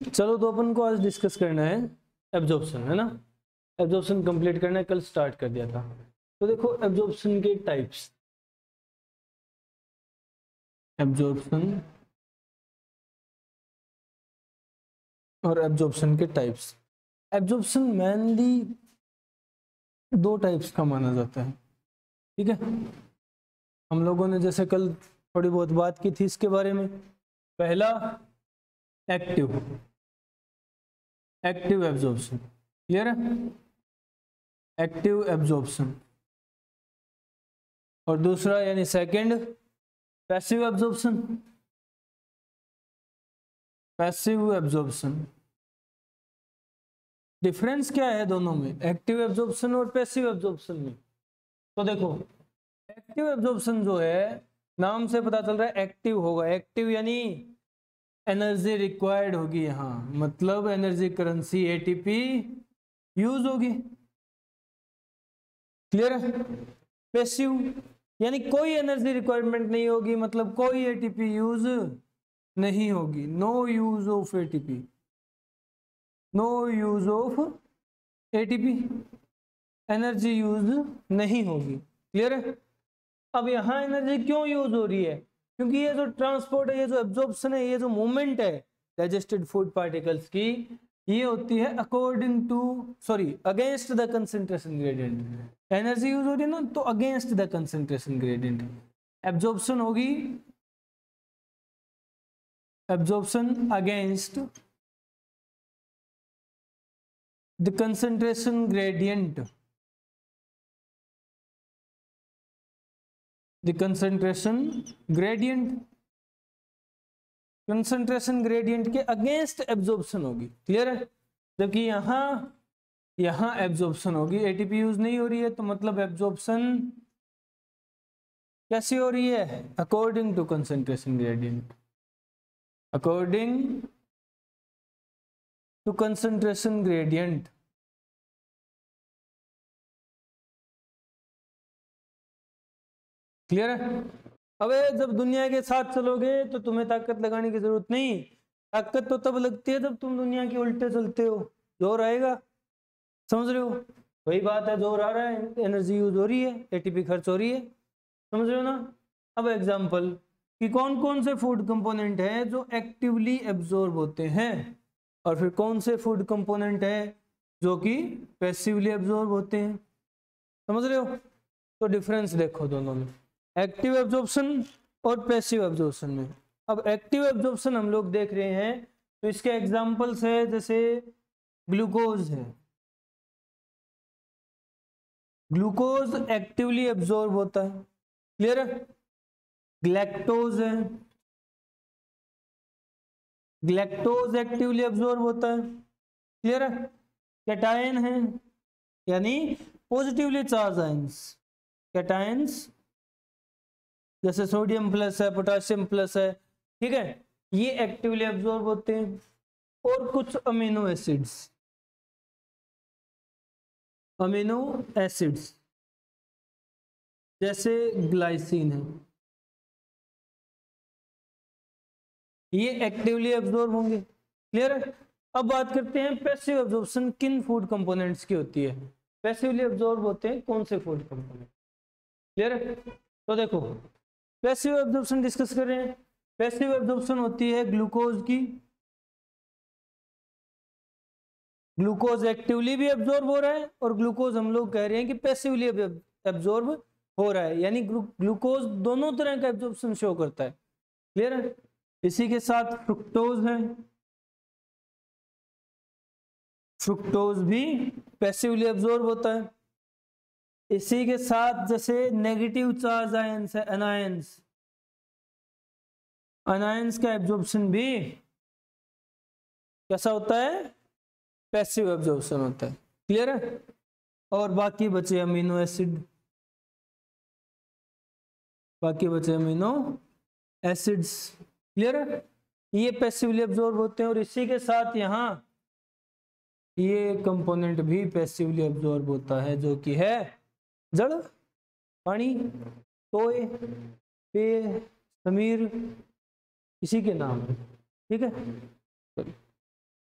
चलो तो अपन को आज डिस्कस करना है एब्जॉर्प्शन, है ना। एब्जॉर्प्शन कंप्लीट करना है, कल स्टार्ट कर दिया था। तो देखो एब्जॉर्प्शन के टाइप्स, एब्जॉर्प्शन और एब्जॉर्प्शन के टाइप्स। एब्जॉर्प्शन मेनली दो टाइप्स का माना जाता है, ठीक है। हम लोगों ने जैसे कल थोड़ी बहुत बात की थी इसके बारे में। पहला एक्टिव एब्जॉर्प्शन, क्लियर है, एक्टिव एब्जॉर्प्शन। और दूसरा यानी second passive absorption, passive absorption. Difference क्या है दोनों में, एक्टिव एब्जॉर्प्शन और पैसिव एब्जॉर्प्शन में? तो देखो एक्टिव एब्जॉर्प्शन जो है, नाम से पता चल रहा है एक्टिव होगा। एक्टिव यानी एनर्जी रिक्वायर्ड होगी यहाँ, मतलब एनर्जी करेंसी एटीपी यूज होगी, क्लियर है। पैसिव यानी कोई एनर्जी रिक्वायरमेंट नहीं होगी, मतलब कोई एटीपी यूज नहीं होगी, no use of ATP, no use of ATP, energy use नहीं होगी, क्लियर है। अब यहाँ एनर्जी क्यों यूज हो रही है? क्योंकि ये जो ट्रांसपोर्ट है, ये जो एब्जॉर्प्शन है, ये जो मूवमेंट है डाइजेस्टेड फूड पार्टिकल्स की, ये होती है according to against the concentration gradient. Energy use हो रही है ना, तो against the concentration gradient absorption होगी, absorption against the concentration gradient, the concentration gradient, concentration gradient के अगेंस्ट एब्जॉर्प्शन होगी, क्लियर है। जबकि यहाँ एब्जॉर्प्शन होगी, एटीपी यूज नहीं हो रही है, तो मतलब एब्जॉर्प्शन कैसी हो रही है? According to concentration gradient, according to concentration gradient, clear है। अब जब दुनिया के साथ चलोगे तो तुम्हें ताकत लगाने की जरूरत नहीं, ताकत तो तब लगती है जब तुम दुनिया के उल्टे चलते हो, जोर आएगा, समझ रहे हो। वही बात है, जोर आ रहा है, एनर्जी यूज हो रही है, एटीपी खर्च हो रही है, समझ रहे हो ना। अब एग्जांपल कि कौन कौन से फूड कंपोनेंट हैं जो एक्टिवली एब्जॉर्ब होते हैं, और फिर कौन से फूड कंपोनेंट है जो कि पैसिवली एब्जॉर्ब होते हैं, समझ रहे हो। तो डिफरेंस देखो दोनों में, एक्टिव एब्जॉर्प्शन और पैसिव एब्जॉर्प्शन में। अब एक्टिव एब्जॉर्प्शन हम लोग देख रहे हैं, तो इसके एग्जांपल्स है जैसे ग्लूकोज है, ग्लूकोज एक्टिवली एब्जॉर्ब होता है, क्लियर है। ग्लैक्टोज है, ग्लैक्टोज एक्टिवली एब्जॉर्ब होता है, क्लियर है। कैटायन है यानी पॉजिटिवली चार्ज आयंस, कैटायंस जैसे सोडियम प्लस है, पोटेशियम प्लस है, ठीक है, ये एक्टिवली एब्जॉर्ब होते हैं। और कुछ अमीनो एसिड्स, अमीनो एसिड्स जैसे ग्लाइसिन है, ये एक्टिवली एब्जॉर्ब होंगे, क्लियर है। अब बात करते हैं पैसिव एब्जॉर्प्शन किन फूड कंपोनेंट्स की होती है। पैसिवली एब्जॉर्ब होते हैं कौन से फूड कंपोनेंट, क्लियर है। तो देखो पैसिव एब्जॉर्प्शन डिस्कस कर रहे हैं। पैसिव एब्जॉर्प्शन होती है ग्लूकोज की, ग्लूकोज एक्टिवली भी एब्जॉर्ब हो रहा है, और ग्लूकोज हम लोग कह रहे हैं कि पैसिवली एब्जॉर्ब हो रहा है, यानी ग्लूकोज दोनों तरह का एब्जॉर्प्शन शो करता है, क्लियर है। इसी के साथ फ्रुक्टोज है, फ्रुक्टोज भी पैसिवली एब्जॉर्ब होता है। इसी के साथ जैसे नेगेटिव चार्ज आयंस है, अनायंस, अनायंस का एब्जॉर्प्शन भी कैसा होता है? पैसिव एब्जॉर्प्शन होता है, क्लियर है। और बाकी बचे अमीनो एसिड, बाकी बचे अमीनो एसिड्स, क्लियर है, ये पैसिवली एब्जॉर्ब होते हैं। और इसी के साथ यहाँ ये कंपोनेंट भी पैसिवली एब्जॉर्ब होता है, जो कि है जड़, पानी, टोय, पेय, समीर, इसी के नाम है, ठीक है।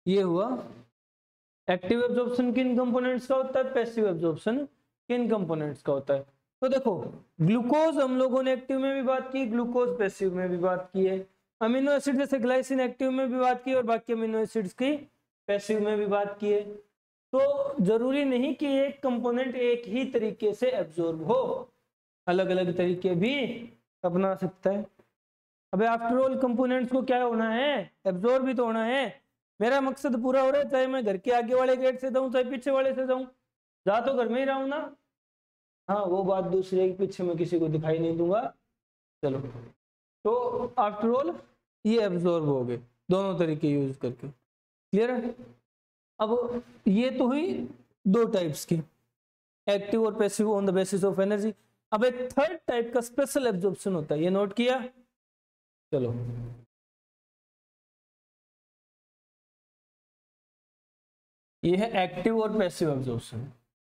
ये हुआ एक्टिव एब्जॉर्प्शन किन कंपोनेंट्स का होता है, पैसिव एब्जॉर्प्शन किन कंपोनेंट्स का होता है। तो देखो ग्लूकोज हम लोगों ने एक्टिव में भी बात की, ग्लूकोज पैसिव में भी बात की है, अमीनो एसिड जैसे ग्लाइसिन एक्टिव में भी बात की और बाकी अमीनो एसिड्स की पैसिव में भी बात की है। तो जरूरी नहीं कि एक कंपोनेंट एक ही तरीके से एब्जॉर्ब हो, अलग अलग तरीके भी अपना सकता है। अबे आफ्टर ऑल कंपोनेंट्स को क्या होना है, एब्जॉर्ब भी तो होना है। मेरा मकसद पूरा हो रहा है, चाहे मैं घर के आगे वाले गेट से जाऊं चाहे पीछे वाले से जाऊं, जा तो घर में ही रहा हूं ना। हाँ वो बात दूसरे के पीछे मैं किसी को दिखाई नहीं दूंगा। चलो तो आफ्टर ऑल ये एब्जॉर्ब हो गए दोनों तरीके यूज करके, क्लियर है। अब ये तो हुई दो टाइप्स की, एक्टिव और passive on the basis of energy. अब एक थर्ड टाइप का स्पेशल एब्जॉर्प्शन होता है, ये नोट किया। चलो ये है एक्टिव और पैसिव एब्जॉर्प्शन।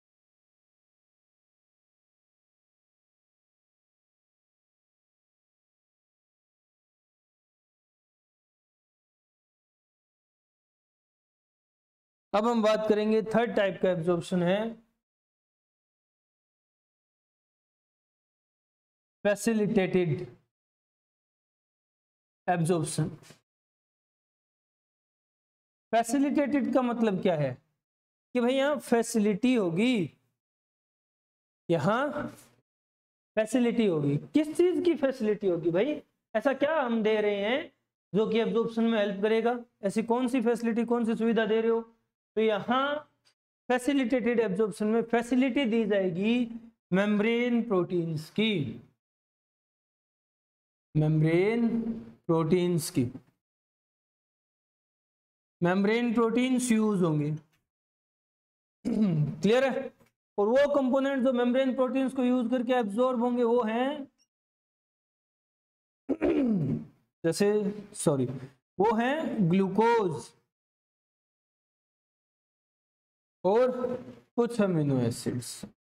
अब हम बात करेंगे थर्ड टाइप का एब्जॉर्प्शन है फैसिलिटेटेड एब्जॉर्प्शन। फैसिलिटेटेड का मतलब क्या है कि भाई यहां फैसिलिटी होगी, यहां फैसिलिटी होगी। किस चीज की फैसिलिटी होगी भाई, ऐसा क्या हम दे रहे हैं जो कि एब्जॉर्प्शन में हेल्प करेगा, ऐसी कौन सी फैसिलिटी कौन सी सुविधा दे रहे हो। तो यहां फैसिलिटेटेड एब्जॉर्प्शन में फैसिलिटी दी जाएगी मेम्ब्रेन प्रोटीन्स की, मेम्ब्रेन प्रोटीन्स की, मेम्ब्रेन प्रोटीन्स यूज होंगे। क्लियर है। और वो कंपोनेंट जो मेम्ब्रेन प्रोटीन्स को यूज करके एब्जॉर्ब होंगे वो हैं जैसे सॉरी वो हैं ग्लूकोज और कुछ अमीनो एसिड्स।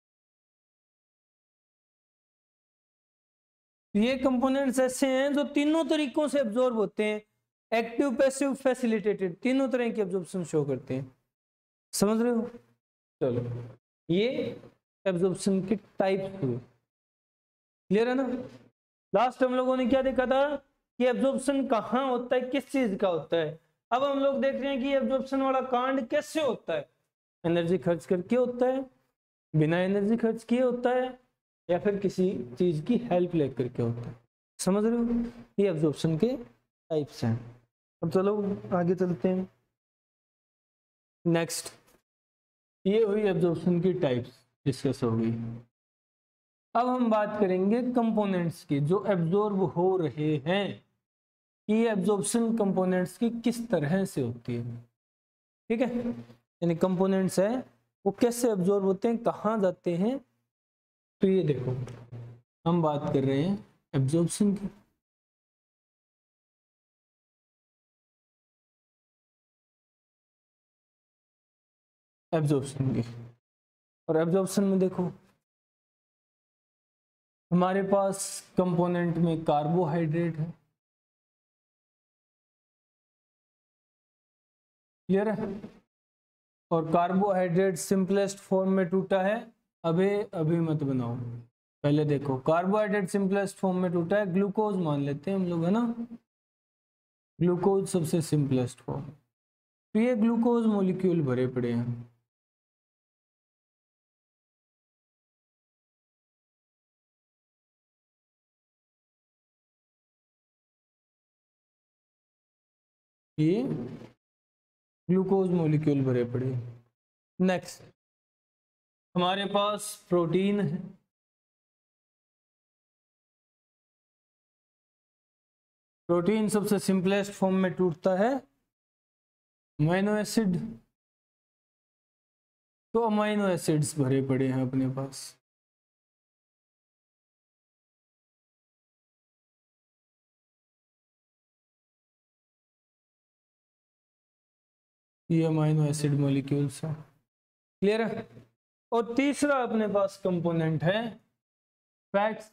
ये कंपोनेंट्स ऐसे हैं जो तीनों तरीकों से एब्जॉर्ब होते हैं, एक्टिव पैसिव फैसिलिटेटेड, तीनों तरह की एब्जॉर्प्शन शो करते हैं। समझ रहे हो। चलो ये एब्जॉर्प्शन की टाइप हुए, क्लियर है ना। लास्ट हम लोगों ने क्या देखा था कि एब्जॉर्प्शन कहाँ होता है, किस चीज का होता है। अब हम लोग देख रहे हैं कि एब्जॉर्प्शन वाला कांड कैसे होता है, एनर्जी खर्च करके होता है, बिना एनर्जी खर्च किए होता है, या फिर किसी चीज की हेल्प लेकर के होता है। समझ रहे हो, ये एब्जॉर्प्शन के टाइप्स हैं। अब चलो आगे चलते हैं। नेक्स्ट ये हुई एब्जॉर्प्शन की टाइप्स डिस्कस हो गई। अब हम बात करेंगे कंपोनेंट्स की जो एब्जॉर्ब हो रहे हैं, कि एब्जॉर्प्शन कंपोनेंट्स की किस तरह से होती है। ठीक है, यानी कंपोनेंट्स है वो कैसे एब्जॉर्ब होते हैं, कहाँ जाते हैं। तो ये देखो हम बात कर रहे हैं एब्जॉर्प्शन की। एब्जॉर्प्शन की और एब्जॉर्प्शन में देखो हमारे पास कंपोनेंट में कार्बोहाइड्रेट है, क्लियर है। और कार्बोहाइड्रेट सिंपलेस्ट फॉर्म में टूटा है, अभी मत बनाओ, पहले देखो कार्बोहाइड्रेट सिंपलेस्ट फॉर्म में टूटा है, ग्लूकोज मान लेते हैं हम लोग, है ना। ग्लूकोज सबसे सिंपलेस्ट फॉर्म। तो ये ग्लूकोज मॉलिक्यूल भरे पड़े हैं, ये ग्लूकोज मॉलिक्यूल भरे पड़े। नेक्स्ट हमारे पास प्रोटीन है, प्रोटीन सबसे सिंपलेस्ट फॉर्म में टूटता है अमीनो एसिड। तो अमीनो एसिड्स भरे पड़े हैं अपने पास। ये अमीनो एसिड मॉलिक्यूल्स हैं, क्लियर है। और तीसरा अपने पास कंपोनेंट है फैट्स।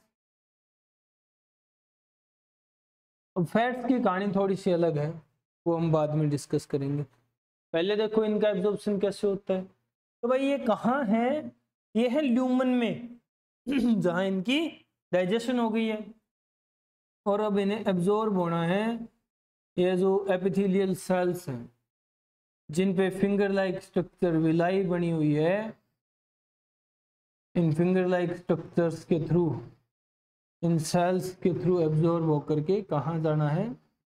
अब फैट्स की कहानी थोड़ी सी अलग है, वो हम बाद में डिस्कस करेंगे। पहले देखो इनका एब्जॉर्प्शन कैसे होता है। तो भाई ये कहाँ है, ये है ल्यूमन में जहां इनकी डाइजेशन हो गई है, और अब इन्हें एब्जॉर्ब होना है। ये जो एपिथेलियल सेल्स हैं जिन पे फिंगर लाइक स्ट्रक्चर विलाई बनी हुई है, इन फिंगर लाइक स्ट्रक्चर्स के थ्रू, इन सेल्स के थ्रू एब्जॉर्ब होकर के कहाँ जाना है,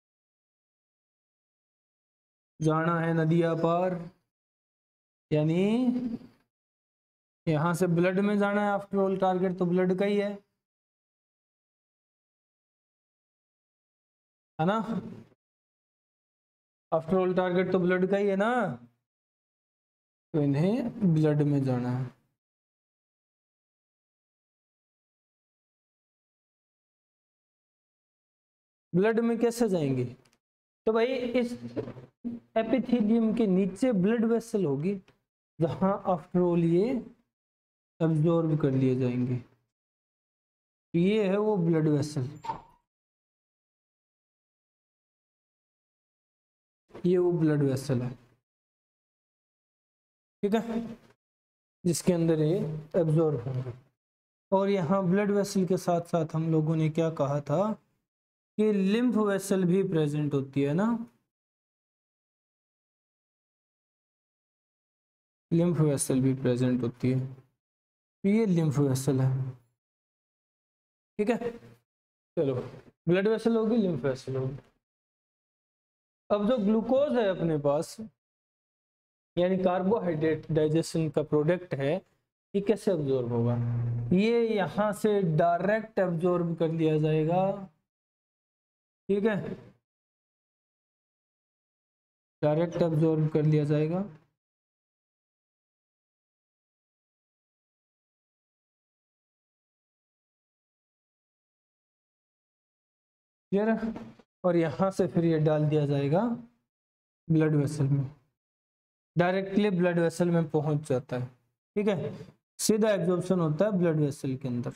जाना है नदिया पार, यानी यहां से ब्लड में जाना है। आफ्टर ऑल टारगेट तो ब्लड का ही है ना। आफ्टर ऑल टारगेट तो ब्लड का ही है ना, तो इन्हें ब्लड में जाना है। ब्लड में कैसे जाएंगे, तो भाई इस एपिथेलियम के नीचे ब्लड वेसल होगी जहां आफ्टर ऑल ये एब्जॉर्ब कर लिए जाएंगे। ये है वो ब्लड वेसल, ये वो ब्लड वेसल है, ठीक है, जिसके अंदर ये एब्जॉर्ब होंगे। और यहाँ ब्लड वेसल के साथ साथ हम लोगों ने क्या कहा था कि लिम्फ वेसल भी प्रेजेंट होती है ना, लिम्फ वेसल भी प्रेजेंट होती है। ये लिम्फ वेसल है, ठीक है। चलो, ब्लड वेसल होगी, लिम्फ वेसल होगी। अब जो ग्लूकोज है अपने पास, यानी कार्बोहाइड्रेट डाइजेशन का प्रोडक्ट है, ये कैसे एब्जॉर्ब होगा, ये यहाँ से डायरेक्ट एब्जॉर्ब कर लिया जाएगा, ठीक है, डायरेक्ट एब्जॉर्ब कर लिया जाएगा। क्लियर है। और यहाँ से फिर ये डाल दिया जाएगा ब्लड वेसल में, डायरेक्टली ब्लड वेसल में पहुंच जाता है, ठीक है, सीधा एब्जॉर्प्शन होता है ब्लड वेसल के अंदर।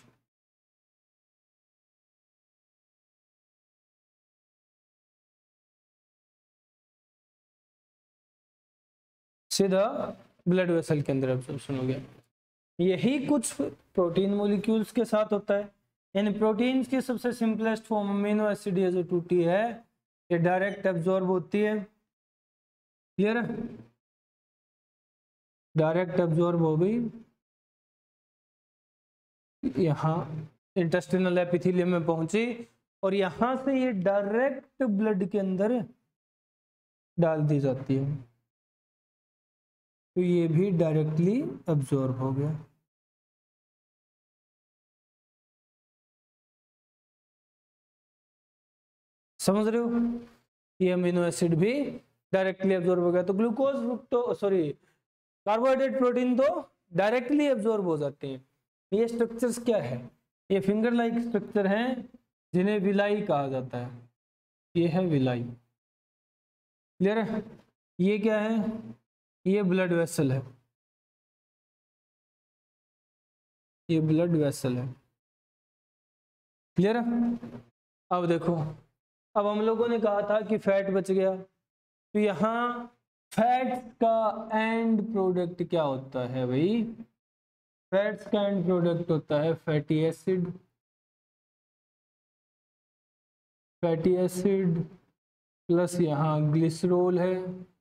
सीधा ब्लड वेसल के अंदर एब्जॉर्प्शन हो गया। यही कुछ प्रोटीन मॉलिक्यूल्स के साथ होता है, यानी प्रोटीन्स की सबसे सिंपलेस्ट फॉर्म अमीनो एसिड ये जो टूटी है, ये डायरेक्ट एब्जॉर्ब होती है। क्लियर है, डायरेक्ट एब्जॉर्ब हो गई, यहाँ इंटेस्टिनल एपिथेलियम में पहुंची, और यहाँ से ये डायरेक्ट ब्लड के अंदर डाल दी जाती है, तो ये भी डायरेक्टली एब्जॉर्ब हो गया। समझ रहे हो, ये अमीनो एसिड भी डायरेक्टली एब्जॉर्ब हो गया। तो glucose, fructo sorry carbohydrate, protein तो डायरेक्टली एब्जॉर्ब हो जाते हैं। ये स्ट्रक्चर्स क्या है, ये फिंगर लाइक स्ट्रक्चर हैं जिन्हें विलाई कहा जाता है, ये है विलाई। क्लियर है, ये क्या है, ये ब्लड वेसल है, ये ब्लड वेसल है। क्लियर है। अब देखो, अब हम लोगों ने कहा था कि फैट बच गया, तो यहाँ फैट्स का एंड प्रोडक्ट क्या होता है भाई, फैट्स का एंड प्रोडक्ट होता है fatty acid, fatty acid plus यहाँ ग्लिसरॉल है,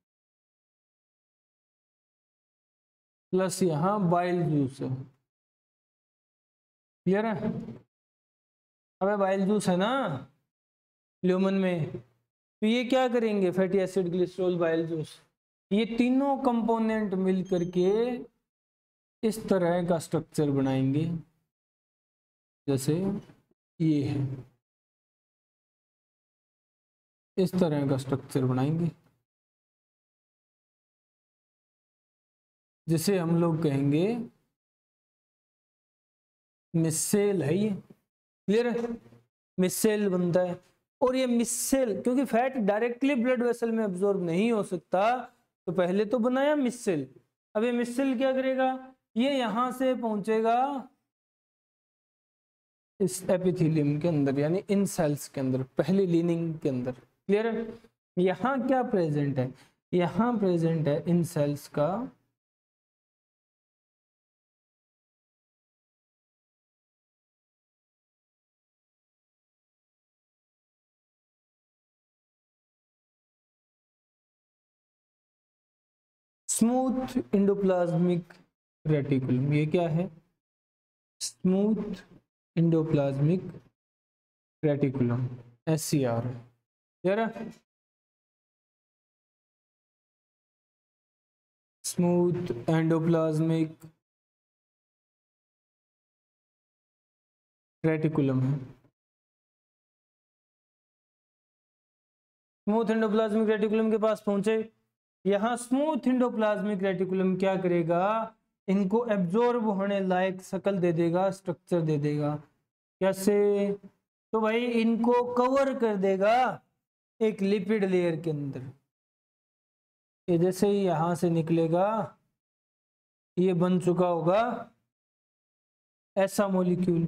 प्लस यहाँ बाइल जूस है। क्लियर है, अबे बाइल जूस है ना ल्यूमन में, तो ये क्या करेंगे, fatty acid, glycerol, bile juice, ये तीनों कंपोनेंट मिल करके इस तरह का स्ट्रक्चर बनाएंगे, जैसे ये है, इस तरह का स्ट्रक्चर बनाएंगे, जिसे हम लोग कहेंगे मिसेल है। ये क्लियर है, मिसेल बनता है। और ये मिसेल, क्योंकि फैट डायरेक्टली ब्लड वेसल में एब्जॉर्ब नहीं हो सकता, तो पहले तो बनाया मिसेल। अब ये मिसेल क्या करेगा, ये यहां से पहुंचेगा इस एपिथेलियम के अंदर, यानी इन सेल्स के अंदर, पहली लीनिंग के अंदर। क्लियर है, यहाँ क्या प्रेजेंट है, यहां प्रेजेंट है इन सेल्स का स्मूथ इंडोप्लाज्मिक रेटिकुलम। ये क्या है? Smooth endoplasmic reticulum, SCR। Clear है? स्मूथ एंडोप्लाज्मिक रेटिकुलम है। स्मूथ एंडोप्लाज्मिक रेटिकुलम के पास पहुंचे। यहां स्मूथ एंडोप्लाज्मिक रेटिकुलम क्या करेगा? इनको एब्जॉर्ब होने लायक शक्ल दे देगा, स्ट्रक्चर दे देगा। कैसे? तो भाई इनको कवर कर देगा एक लिपिड लेयर के अंदर। ये जैसे ही यहां से निकलेगा ये बन चुका होगा ऐसा मॉलिक्यूल।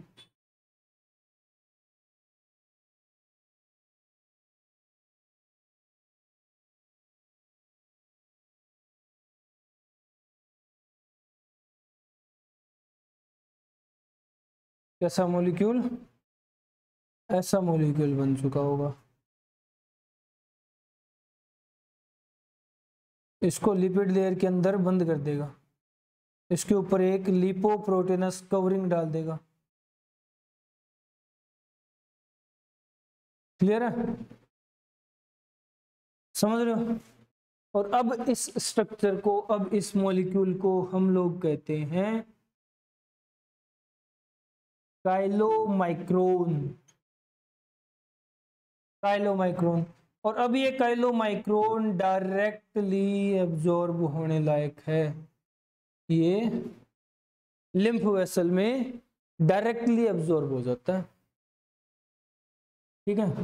कैसा मॉलिक्यूल? ऐसा मॉलिक्यूल बन चुका होगा। इसको लिपिड लेयर के अंदर बंद कर देगा, इसके ऊपर एक लिपोप्रोटीनस कवरिंग डाल देगा। क्लियर है? समझ रहे हो? और अब इस स्ट्रक्चर को, अब इस मॉलिक्यूल को हम लोग कहते हैं काइलोमाइक्रोन। काइलोमाइक्रोन। और अब ये काइलोमाइक्रोन डायरेक्टली एब्जॉर्ब होने लायक है। ये लिम्फ वेसल में डायरेक्टली एब्जॉर्ब हो जाता है। ठीक है?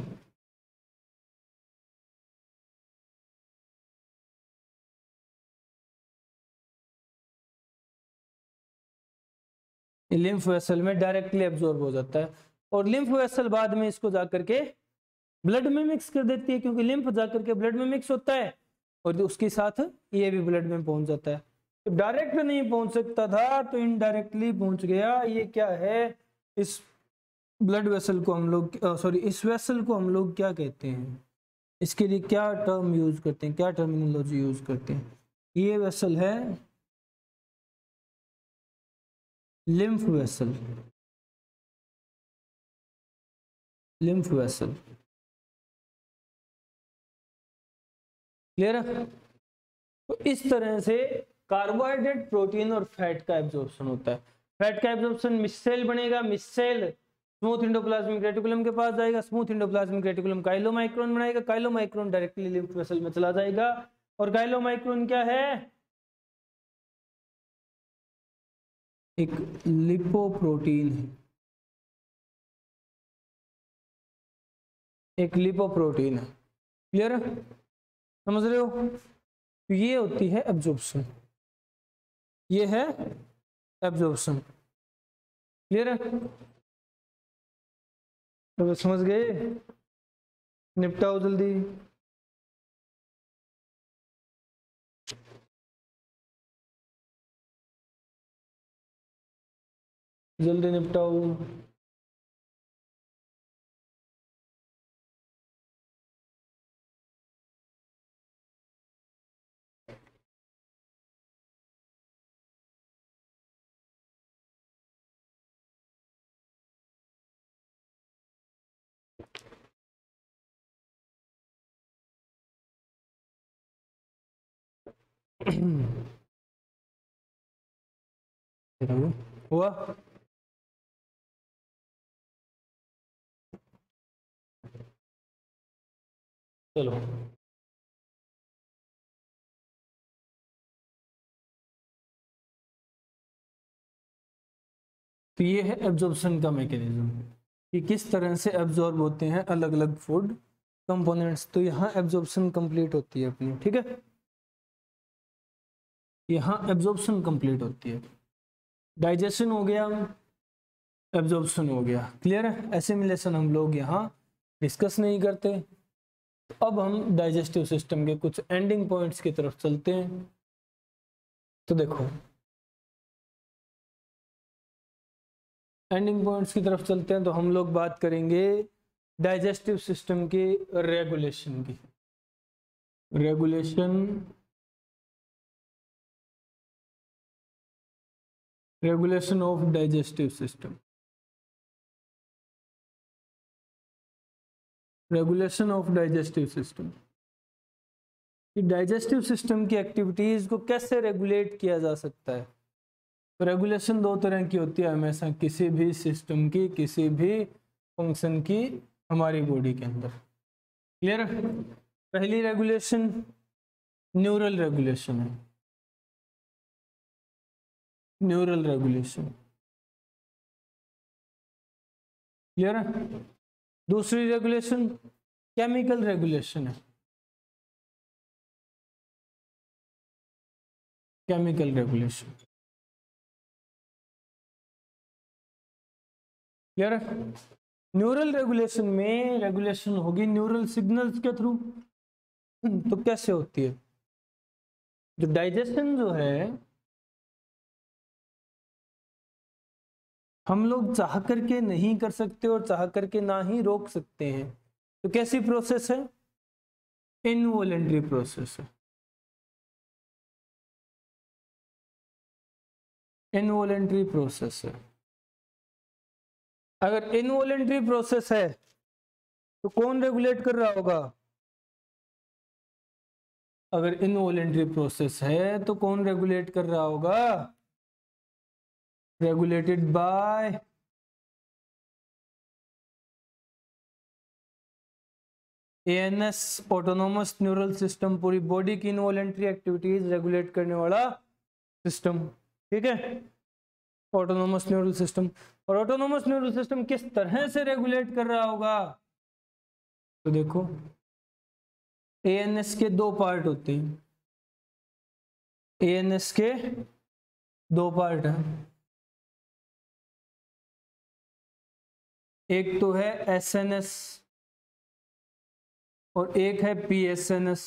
लिम्फ वेसल में डायरेक्टली एब्जॉर्ब हो जाता है। और लिम्फ वेसल बाद में इसको जाकर के ब्लड में मिक्स कर देती है, क्योंकि लिम्फ जाकर के ब्लड में मिक्स होता है और उसके साथ ये भी ब्लड में पहुंच जाता है। तो डायरेक्ट नहीं पहुंच सकता था तो इनडायरेक्टली पहुंच गया। ये क्या है? इस ब्लड वेसल को हम लोग इस वेसल को हम लोग क्या कहते हैं? इसके लिए क्या टर्म यूज करते हैं, क्या टर्मिनोलॉजी यूज करते हैं? ये वेसल है lymph vessel. Lymph vessel. Clear है? तो इस तरह से कार्बोहाइड्रेट, प्रोटीन और फैट का एब्जॉर्प्शन होता है। फैट का एब्जॉर्प्शन मिससेल बनेगा। मिससेल स्मूथ इंडोप्लाज्मिक रेटिकुलम के पास जाएगा। स्मूथ इंडोप्लाज्मिक रेटिकुलम काइलोमाइक्रोन बनाएगा। काइलोमाइक्रोन डायरेक्टली लिम्फ वेसल में चला जाएगा। और काइलोमाइक्रोन क्या है? एक लिपोप्रोटीन है। एक लिपोप्रोटीन है। क्लियर है? समझ रहे हो? तो ये होती है एब्जॉर्प्शन। ये है एब्जॉर्प्शन। क्लियर है? तो समझ गए? निपटाओ जल्दी। जल्दी निपटाओ। हुआ? चलो तो ये है एब्जॉर्प्शन का मैकेनिज्म कि किस तरह से एब्जॉर्ब होते हैं अलग अलग फूड कंपोनेंट्स। तो यहाँ एब्जॉर्प्शन कंप्लीट होती है अपनी। ठीक है? यहाँ एब्जॉर्प्शन कंप्लीट होती है। डाइजेशन हो गया, एब्जॉर्प्शन हो गया। क्लियर है? एसिमिलेशन हम लोग यहाँ डिस्कस नहीं करते। अब हम डाइजेस्टिव सिस्टम के कुछ एंडिंग पॉइंट्स की तरफ चलते हैं। तो देखो एंडिंग पॉइंट्स की तरफ चलते हैं, तो हम लोग बात करेंगे डाइजेस्टिव सिस्टम के रेगुलेशन की। Regulation of digestive system. Regulation of digestive system, digestive system की एक्टिविटीज को कैसे रेगुलेट किया जा सकता है। तो रेगुलेशन दो तरह की होती है हमेशा, किसी भी सिस्टम की, किसी भी फंक्शन की हमारी बॉडी के अंदर। क्लियर? पहली रेगुलेशन न्यूरल रेगुलेशन है, न्यूरल रेगुलेशन। क्लियर है? दूसरी रेगुलेशन केमिकल रेगुलेशन है, केमिकल रेगुलेशन। क्लियर है? न्यूरल रेगुलेशन में रेगुलेशन होगी न्यूरल सिग्नल्स के थ्रू। तो कैसे होती है? जो डाइजेशन जो है हम लोग चाह करके नहीं कर सकते और चाह करके ना ही रोक सकते हैं। तो कैसी प्रोसेस है? इनवॉलेंट्री प्रोसेस है, इनवॉलेंट्री प्रोसेस है। अगर इनवॉलेंट्री प्रोसेस है तो कौन रेगुलेट कर रहा होगा? अगर इनवॉलेंट्री प्रोसेस है तो कौन रेगुलेट कर रहा होगा? Regulated by ANS, autonomous neural system. पूरी बॉडी की इनवॉलेंट्री एक्टिविटीज रेगुलेट करने वाला सिस्टम। ठीक है, ऑटोनोमस न्यूरल सिस्टम। और ऑटोनोमस न्यूरल सिस्टम किस तरह से रेगुलेट कर रहा होगा? तो देखो एएनएस के दो पार्ट होते हैं, एएनएस के दो पार्ट हैं। एक तो है एसएनएस और एक है पीएसएनएस।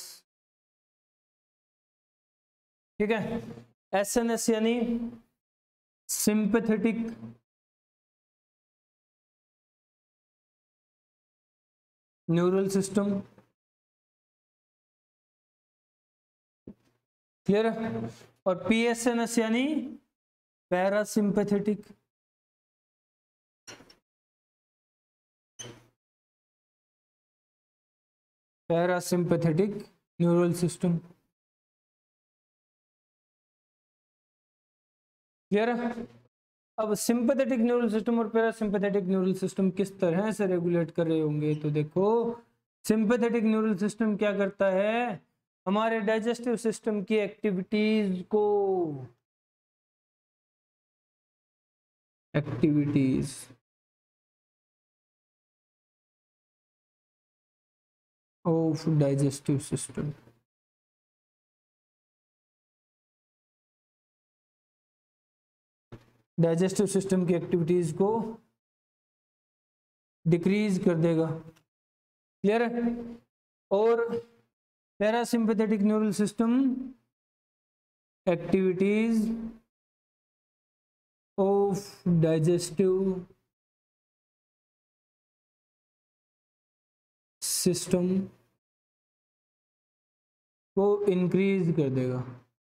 ठीक है, एसएनएस यानी सिंपैथेटिक न्यूरल सिस्टम। क्लियर है? और पीएसएनएस यानी parasympathetic. Parasympathetic neural system. Clear है? अब सिंपैथेटिक न्यूरल सिस्टम और पैरासिम्पैथेटिक न्यूरल सिस्टम किस तरह से रेगुलेट कर रहे होंगे? तो देखो सिंपैथेटिक न्यूरल सिस्टम क्या करता है? हमारे डाइजेस्टिव सिस्टम की activities of digestive system, digestive system की एक्टिविटीज को डिक्रीज कर देगा। क्लियर है? और parasympathetic neural system activities of digestive system को इंक्रीज कर देगा।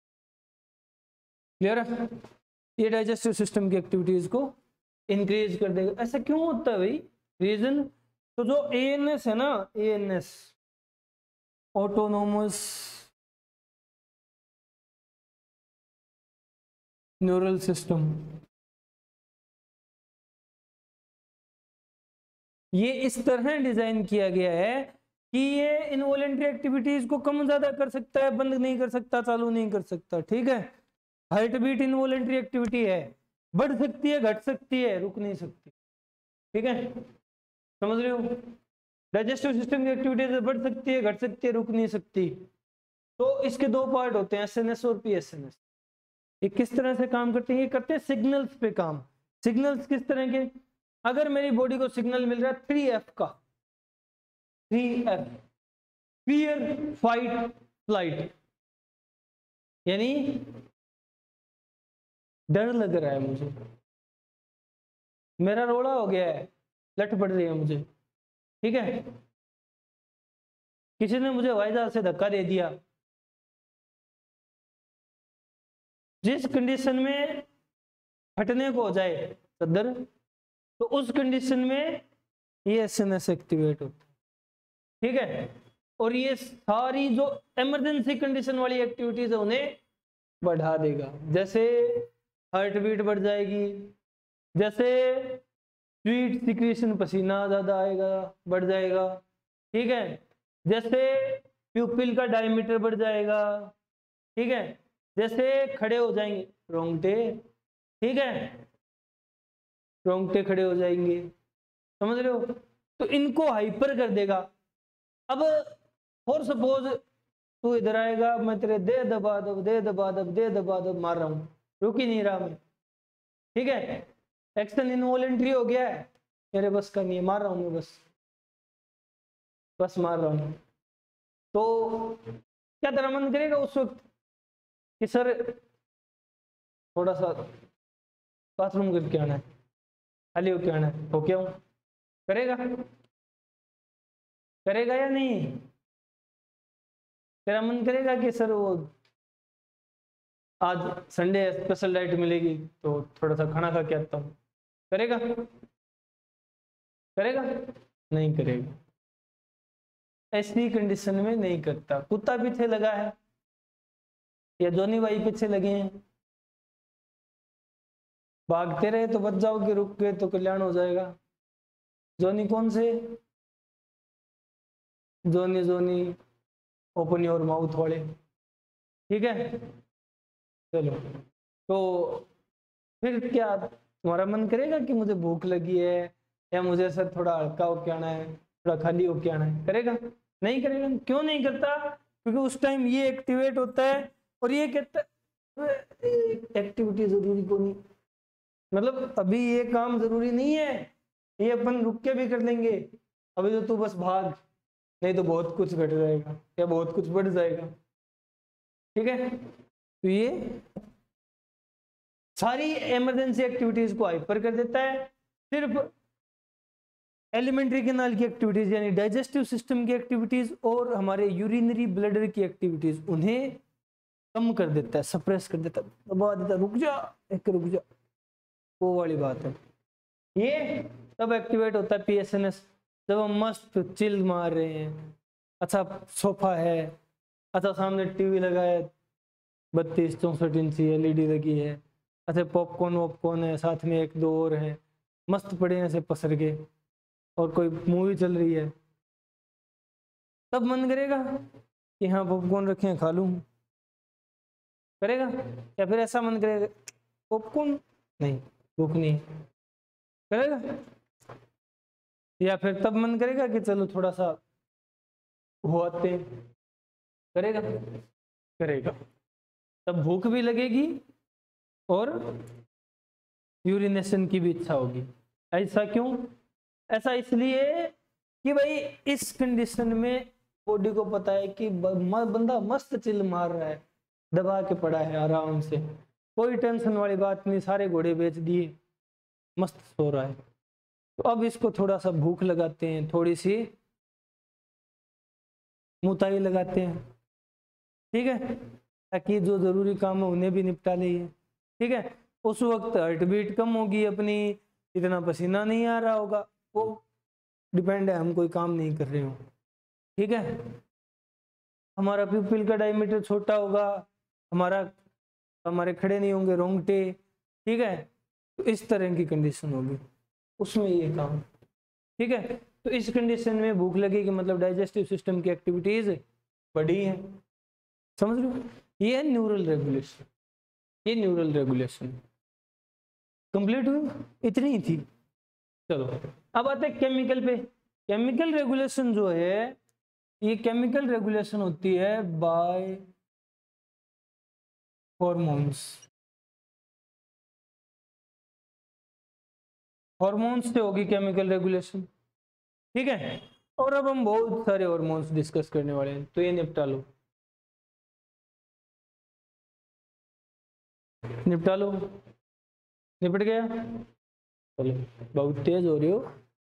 क्लियर है? ये डाइजेस्टिव सिस्टम की एक्टिविटीज को इंक्रीज कर देगा। ऐसा क्यों होता है भाई? रीजन तो जो एएनएस है ना, एएनएस ऑटोनोमस न्यूरल सिस्टम, ये इस तरह डिजाइन किया गया है कि ये इनवॉलेंट्री एक्टिविटीज को कम ज्यादा कर सकता है, बंद नहीं कर सकता, चालू नहीं कर सकता। ठीक है, हार्ट बीट इनवॉलेंट्री एक्टिविटी है, बढ़ सकती है, घट सकती है, रुक नहीं सकती। ठीक है, समझ रहे हो? डाइजेस्टिव सिस्टम की एक्टिविटीज बढ़ सकती है, घट सकती है, रुक नहीं सकती। तो इसके दो पार्ट होते हैं, एसएनएस और पीएसएनएस। ये किस तरह से काम करते हैं? ये करते हैं सिग्नल्स पे काम। सिग्नल्स किस तरह के? अगर मेरी बॉडी को सिग्नल मिल रहा है 3F का, 3F फियर, फाइट, फ्लाइट, यानी डर लग रहा है मुझे, मेरा रोड़ा हो गया है, लट पड़ रही है मुझे, ठीक है, किसी ने मुझे हवाई जहाज से धक्का दे दिया, जिस कंडीशन में फटने को हो जाए सदर, तो उस कंडीशन में ये एसएनएस एक्टिवेट होता है, ठीक है। और ये सारी जो इमरजेंसी कंडीशन वाली एक्टिविटीज है उन्हें बढ़ा देगा, जैसे हार्ट बीट बढ़ जाएगी, जैसे स्वीट सिक्रीशन, पसीना ज्यादा आएगा, बढ़ जाएगा, ठीक है, जैसे प्यूपिल का डायमीटर बढ़ जाएगा, ठीक है, जैसे खड़े हो जाएंगे रोंगटे, ठीक है, रोंगटे खड़े हो जाएंगे, समझ रहे हो, तो इनको हाइपर कर देगा। अब फॉर सपोज तू इधर आएगा, मैं तेरे दे दबा दब दे दबा दब दे दबा दब मार रहा हूं, रुक ही नहीं रहा मैं, ठीक है, एक्शन इनवॉलेंट्री हो गया है, मेरे बस का नहीं है, मार रहा हूं मैं, बस मार रहा हूं। तो क्या तेरा मन करेगा उस वक्त कि सर थोड़ा सा बाथरूम करके आना है, खाली होके आना है, हो क्या हूं, करेगा, करेगा या नहीं? तेरा मन करेगा कि सर वो आज संडे स्पेशल डाइट मिलेगी तो थोड़ा सा खाना खा के आता हूँ, करेगा, करेगा, नहीं करेगा, ऐसी कंडीशन में नहीं करता। कुत्ता पीछे लगा है या जोनी भाई पीछे लगे हैं, भागते रहे तो बच जाओगे, रुक गए तो कल्याण हो जाएगा। जोनी कौन से? Johnny Johnny open your mouth वाले, ठीक है। चलो, तो फिर क्या तुम्हारा मन करेगा कि मुझे भूख लगी है या मुझे सर थोड़ा हल्का होके आना है, थोड़ा खाली होके आना है, करेगा? नहीं करेगा। क्यों नहीं करता? क्योंकि उस टाइम ये एक्टिवेट होता है और ये कहता है एक्टिविटी जरूरी को नहीं, मतलब अभी ये काम जरूरी नहीं है, ये अपन रुक के भी कर लेंगे, अभी तो तू बस भाग, नहीं तो बहुत कुछ घट जाएगा या बहुत कुछ बढ़ जाएगा, ठीक है। तो ये सारी इमरजेंसी एक्टिविटीज को हाइपर कर देता है। सिर्फ एलिमेंट्री कैनाल की एक्टिविटीज यानी डाइजेस्टिव सिस्टम की एक्टिविटीज और हमारे यूरिनरी ब्लडर की एक्टिविटीज उन्हें कम कर देता है, सप्रेस कर देता है, दबा देता है, रुक जा एक, रुक जा, वो वाली बात है। ये तब एक्टिवेट होता है पीएसएनएस जब हम मस्त चिल मार रहे हैं, अच्छा सोफा है, अच्छा सामने टीवी लगा है 32-64 इंची एलईडी लगी है, अच्छा पॉपकॉर्न वॉपकॉर्न है, साथ में एक दो और है, मस्त पड़े हैं ऐसे पसर के, और कोई मूवी चल रही है, तब मन करेगा कि हाँ पॉपकॉर्न रखे हैं खा लूँ, करेगा? या फिर ऐसा मन करेगा पॉपकॉर्न नहीं, भूख नहीं, करेगा? या फिर तब मन करेगा कि चलो थोड़ा सा हुआते, करेगा? करेगा। तब भूख भी लगेगी और यूरिनेशन की भी इच्छा होगी। ऐसा क्यों? ऐसा इसलिए कि भाई इस कंडीशन में बॉडी को पता है कि बंदा मस्त चिल मार रहा है, दबा के पड़ा है आराम से, कोई टेंशन वाली बात नहीं, सारे घोड़े बेच दिए, मस्त सो रहा है। तो अब इसको थोड़ा सा भूख लगाते हैं, थोड़ी सी मुताई लगाते हैं, ठीक है, ताकि जो जरूरी काम है उन्हें भी निपटा लिए, ठीक है। उस वक्त हार्ट बीट कम होगी अपनी, इतना पसीना नहीं आ रहा होगा, वो डिपेंड है हम कोई काम नहीं कर रहे हो, ठीक है। हमारा प्यूपिल का डायमीटर छोटा होगा, हमारे खड़े नहीं होंगे रोंगटे, ठीक है। तो इस तरह की कंडीशन होगी उसमें ये काम, ठीक है। तो इस कंडीशन में भूख लगेगी, मतलब डाइजेस्टिव सिस्टम की एक्टिविटीज बढ़ी है, समझ लो। ये है न्यूरल रेगुलेशन, ये न्यूरल रेगुलेशन कंप्लीट हुई, इतनी ही थी। चलो अब आते हैं केमिकल पे। केमिकल रेगुलेशन जो है, ये केमिकल रेगुलेशन होती है बाय हॉर्मोन्स, हॉर्मोन्स से होगी केमिकल रेगुलेशन, ठीक है। और अब हम बहुत सारे हार्मोन्स डिस्कस करने वाले हैं, तो ये निपटा लो, निपटा लो। निपट गया? चलो, बहुत तेज हो रही हो।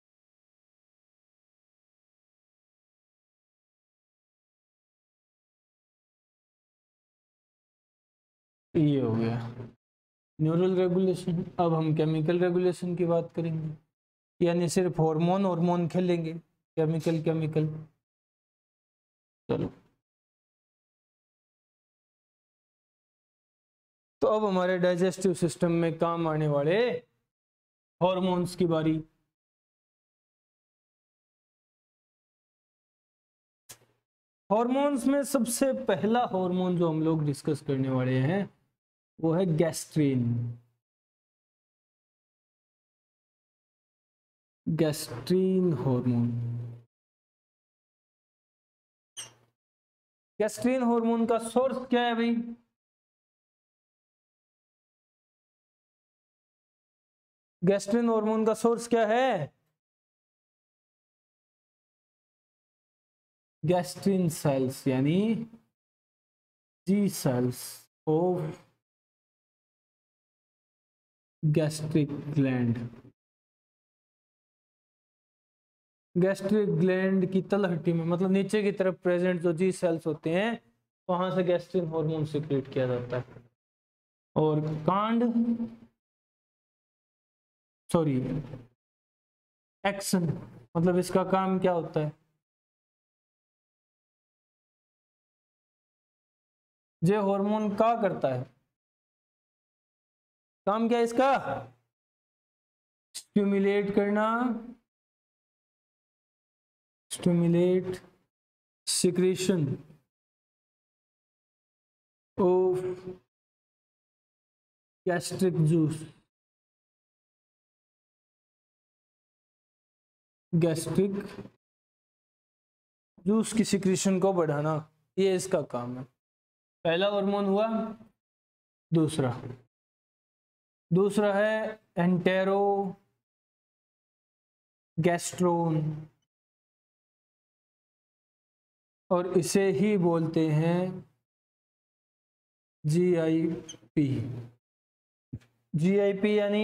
ये हो गया न्यूरल रेगुलेशन। अब हम केमिकल रेगुलेशन की बात करेंगे, यानी सिर्फ हार्मोन हार्मोन खेलेंगे, केमिकल केमिकल। चलो, तो अब हमारे डाइजेस्टिव सिस्टम में काम आने वाले हार्मोन्स की बारी। हार्मोन्स में सबसे पहला हार्मोन जो हम लोग डिस्कस करने वाले हैं वो है gastrin. Gastrin hormone. Gastrin hormone का सोर्स क्या है भाई? गैस्ट्रीन हार्मोन का सोर्स क्या है? गैस्ट्रीन सेल्स यानी G cells of gastric gland. Gastric gland की तलहटी में, मतलब नीचे की तरफ प्रेजेंट जो जी सेल्स होते हैं, वहां से गैस्ट्रीन हार्मोन सिक्रेट किया जाता है। और कांड, सॉरी एक्शन, मतलब इसका काम क्या होता है? ये हार्मोन क्या करता है? काम क्या है इसका? स्टिमुलेट करना, stimulate secretion of gastric juice, gastric juice की सिक्रेशन को बढ़ाना, ये इसका काम है। पहला हार्मोन हुआ। दूसरा, दूसरा है एंटेरो गैस्ट्रोन, और इसे ही बोलते हैं जीआईपी। जीआईपी यानी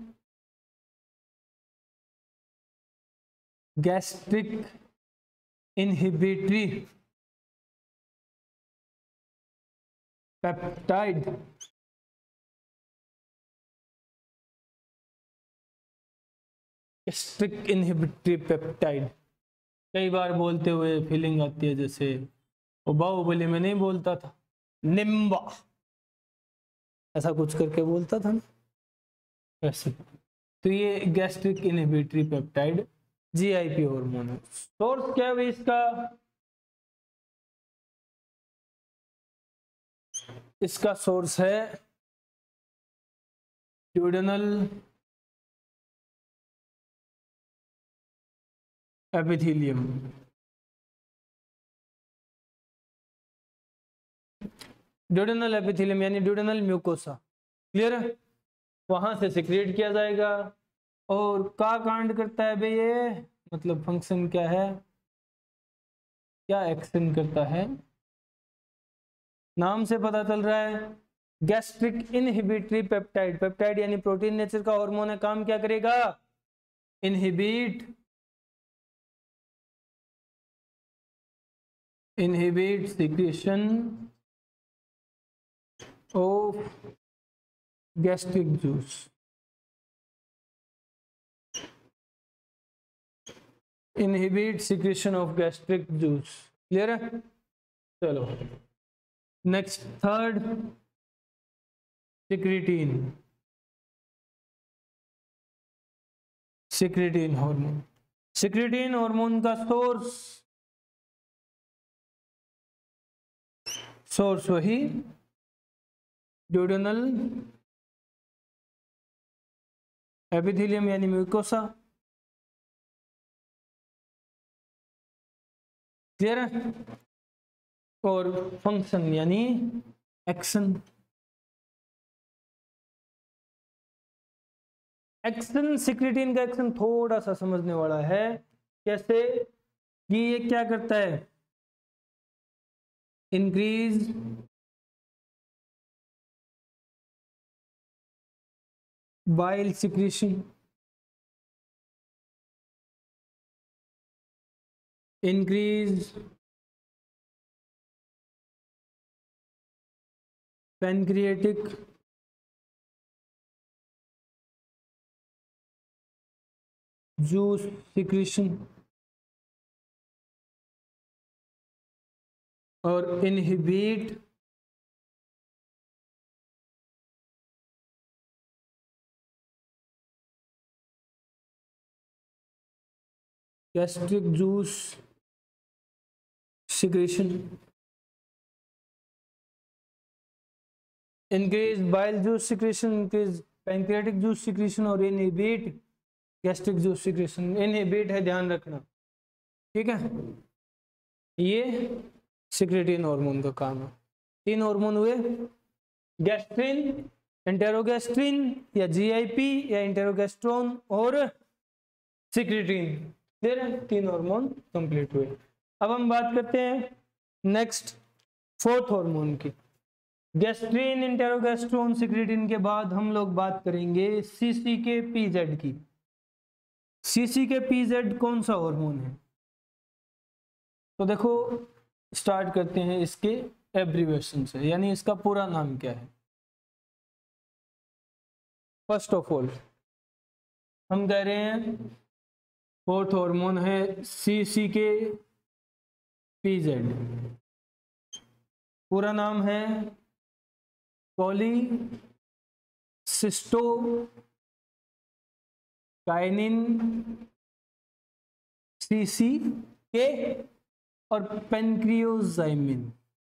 gastric inhibitory peptide gastric inhibitory peptide. कई बार बोलते हुए फीलिंग आती है जैसे वो बाहुबली में नहीं बोलता था, निम्बा, ऐसा कुछ करके बोलता था ना, ऐसे। तो ये gastric inhibitory peptide GIP hormone है। सोर्स क्या है इसका? इसका सोर्स है ड्यूडेनल एपिथेलियम। ड्यूडेनल एपिथेलियम यानी ड्यूडेनल म्यूकोसा, क्लियर है? वहां से सिक्रेट किया जाएगा। और का कांड करता है भाई ये, मतलब फंक्शन क्या है, क्या एक्शन करता है? नाम से पता चल रहा है, गैस्ट्रिक इनहिबिटरी पेप्टाइड। पेप्टाइड यानी प्रोटीन नेचर का हार्मोन है, काम क्या करेगा? Inhibit, inhibit secretion of gastric juice, inhibit secretion of gastric juice, clear है? चलो next, third, secretin. Secretin hormone, secretin hormone का सोर्स, सोर्स वही ड्यूडेनल एपिथेलियम यानी म्यूकोसा, क्लियर है? और फंक्शन यानी एक्शन। एक्शन, सिक्रेटिन का एक्शन थोड़ा सा समझने वाला है। कैसे? कि ये क्या करता है, increase bile secretion, increase pancreatic juice secretion और inhibit gastric juice secretion, increase bile juice secretion, increase pancreatic juice secretion और inhibit gastric juice secretion. Inhibit है, ध्यान रखना, ठीक है। ये सिक्रेटिन हार्मोन का काम है। 3 हार्मोन हुए, गैस्ट्रिन, एंटेरोगैस्ट्रिन या जीआईपी या इंटेरोगेस्ट्रोन और सिक्रेटिन। क्लियर है, 3 हार्मोन कंप्लीट हुए। अब हम बात करते हैं नेक्स्ट 4th हार्मोन की। गैस्ट्रिन, इंटेरोगेस्ट्रोन, सिक्रेटिन के बाद हम लोग बात करेंगे सीसीके पीजेड की। सीसीके पीजेड कौन सा हार्मोन है? तो देखो, स्टार्ट करते हैं इसके एब्रीविएशन से, यानी इसका पूरा नाम क्या है। फर्स्ट ऑफ ऑल हम कह रहे हैं 4th हार्मोन है सीसीके पीजेड। पूरा नाम है कोलिसिस्टोकाइनिन सीसीके और pancreozymin.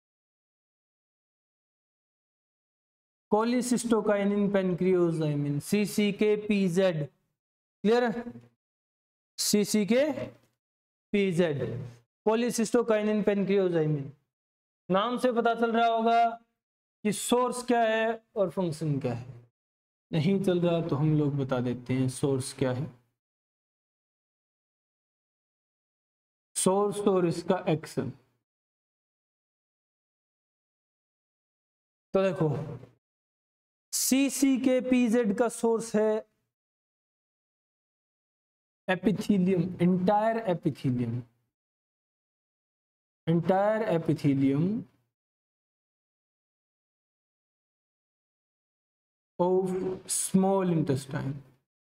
Cholecystokinin pancreozymin, CCK PZ. Clear है, सीसीके पीजेड, कोलिसिस्टोकाइनिन पेनक्रियोजाइमिन। नाम से पता चल रहा होगा कि सोर्स क्या है और फंक्शन क्या है। नहीं चल रहा तो हम लोग बता देते हैं सोर्स क्या है, सोर्स और इसका एक्शन। तो देखो, सीसीके पीजेड का सोर्स है epithelium, entire epithelium, entire epithelium of small intestine।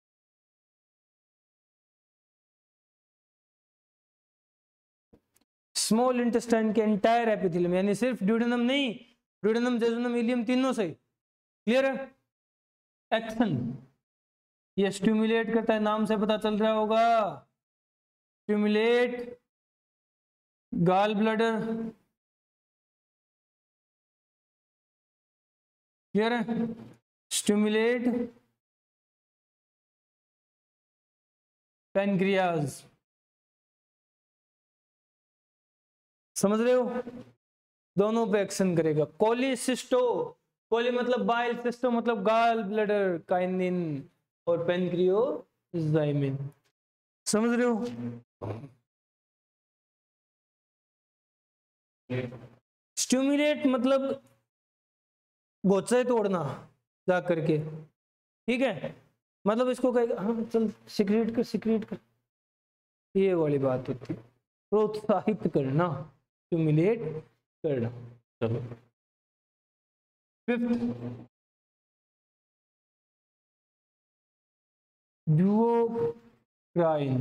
Small intestine के एंटायर एपिथेलियम, यानी सिर्फ ड्यूडेनम नहीं, ड्यूडेनम, जेजुनम, इलियम, तीनों से। क्लियर है। एक्शन, ये स्टिमुलेट करता है, नाम से पता चल रहा होगा, स्टिमुलेट गॉल ब्लैडर। क्लियर है, स्टिमुलेट पैनक्रियाज। समझ रहे हो, दोनों पे एक्शन करेगा। कोलिसिस्टो, कोली मतलब बाइल, सिस्टो मतलब गॉल ब्लैडर, काइनिन और पेनक्रियोजाइमिन। समझ रहे हो। स्टिमुलेट मतलब गोचे तोड़ना जा करके, ठीक है, मतलब इसको कहेगा हाँ चल सिक्रेट कर, सिक्रेट कर, ये वाली बात होती है। प्रोत्साहित करना, स्टिमुलेट करना। चलो 5th, ड्यूओक्राइन।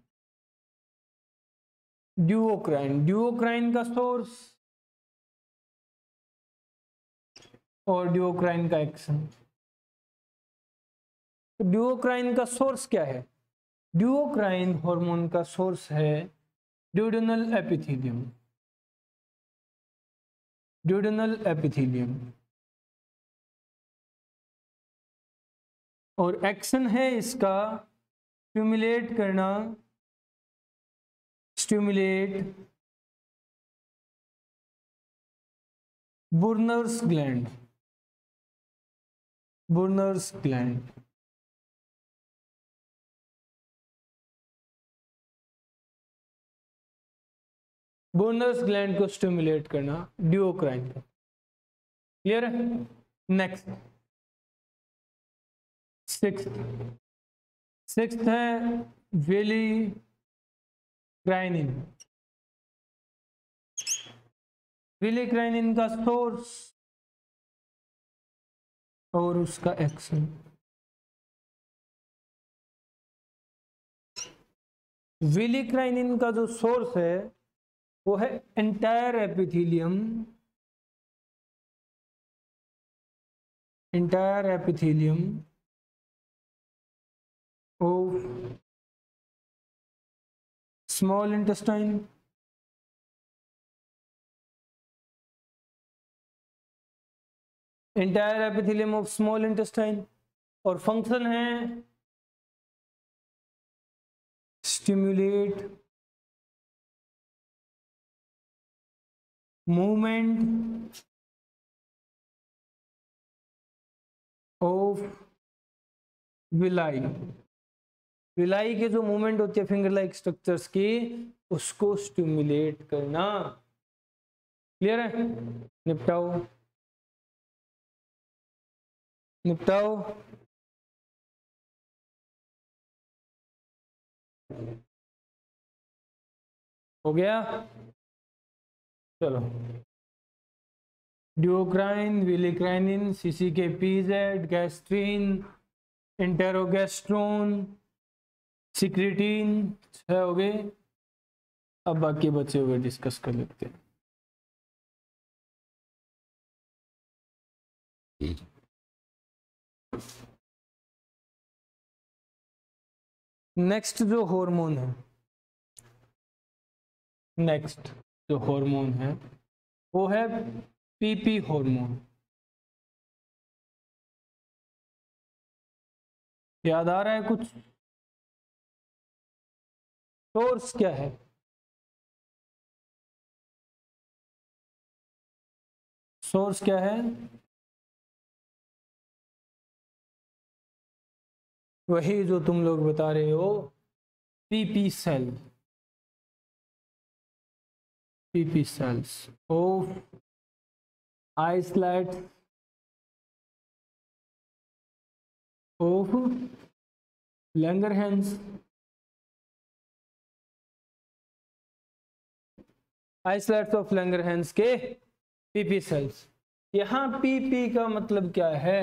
ड्यूओक्राइन, ड्यूओक्राइन का सोर्स और ड्यूओक्राइन का एक्शन। तो ड्यूओक्राइन का सोर्स क्या है? ड्यूओक्राइन हार्मोन का सोर्स है ड्यूडेनल एपिथेलियम, ड्यूडेनल एपिथेलियम, और एक्शन है इसका स्टिमुलेट करना, stimulate Brunner's gland, Brunner's gland. Brunner's gland को स्टिमुलेट करना ड्यूओक्राइन का। क्लियर है? नेक्स्ट सिक्स्थ है विलिक्राइनिन। विलिक्राइनिन का सोर्स और उसका एक्शन। विलिक्राइनिन का जो सोर्स है वो है entire epithelium of small intestine. Entire epithelium of small intestine, और फंक्शन है stimulate movement of villi. Villi के जो मूवमेंट होती है फिंगर लाइक स्ट्रक्चर्स की, उसको स्टिमुलेट करना। क्लियर है? निपटाओ। हो गया? चलो, ड्यूओक्राइन, विलिक्राइनिन, CCK-PZ, गैस्ट्रीन, इंटेरोगेस्ट्रोन, सिक्रेटिन, 6 हो गए। अब बाकी बचे हुए डिस्कस कर लेते हैं। नेक्स्ट जो हार्मोन है वो है PP हार्मोन। याद आ रहा है कुछ? सोर्स क्या है? सोर्स क्या है? वही जो तुम लोग बता रहे हो, PP cell, PP cells of islets of Langerhans। Islets of Langerhans के PP सेल्स। यहां PP का मतलब क्या है?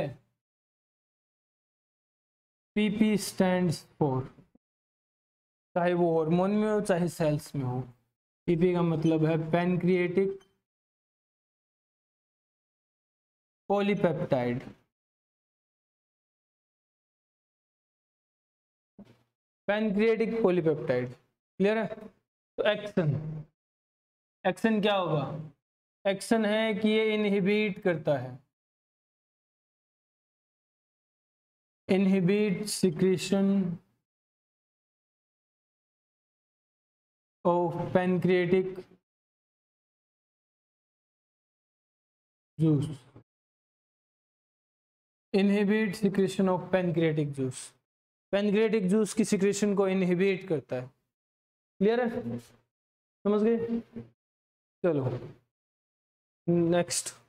PP स्टैंड्स फॉर, चाहे वो हार्मोन में हो चाहे सेल्स में हो, PP का मतलब है pancreatic polypeptide. Pancreatic polypeptide. Clear है? तो एक्शन क्या होगा? एक्शन है कि ये इनहिबिट करता है, inhibit secretion of pancreatic juice, inhibit secretion of pancreatic juice. Pancreatic juice की सिक्रीशन को इनहिबिट करता है। क्लियर है? समझ गए? चलो नेक्स्ट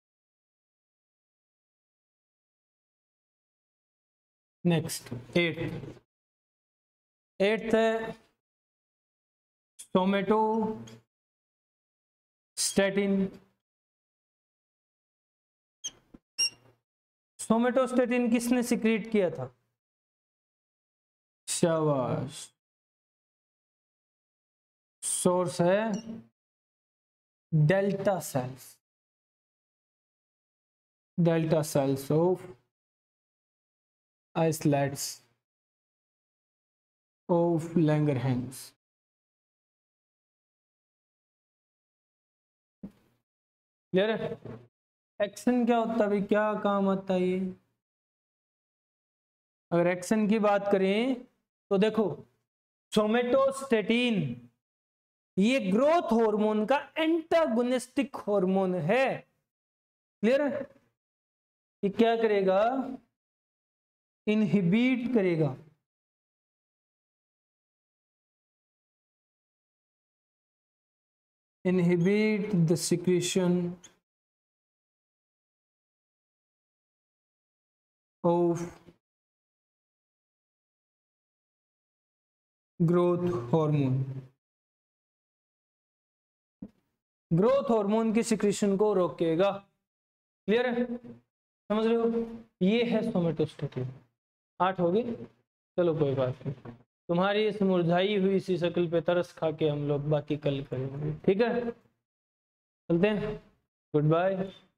एट्थ है सोमेटोस्टैटिन। सोमेटोस्टैटिन किसने सिक्रीट किया था? शाबाश। सोर्स है delta cells of islets of Langerhans. Clear है? एक्शन क्या होता है भाई, क्या काम आता है ये? अगर एक्शन की बात करें तो देखो, सोमेटोस्टेटिन ये ग्रोथ हार्मोन का एंटागोनिस्टिक हार्मोन है। क्लियर है? ये क्या करेगा? इनहिबिट करेगा inhibit the secretion of growth hormone. Growth hormone की सिक्रीशन को रोकेगा। क्लियर है, समझ रहे हो? ये है सोमेटोस्टेटिन। 8 हो गए, चलो कोई बात नहीं, तुम्हारी इस मुरझाई हुई सी शक्ल पे तरस खा के हम लोग बाकी कल करेंगे। ठीक है, चलते हैं, गुड बाय।